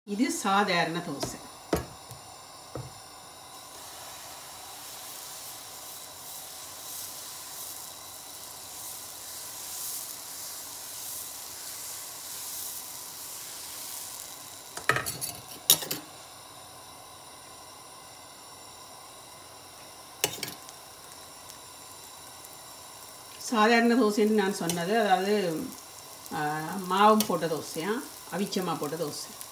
இது சாதாரண தோசை. சாதாரண தோசைன்னு நான் சொன்னது, அதாவது மாவும் போட்ட தோசையா, அவிச்சமாக போட்ட தோசை.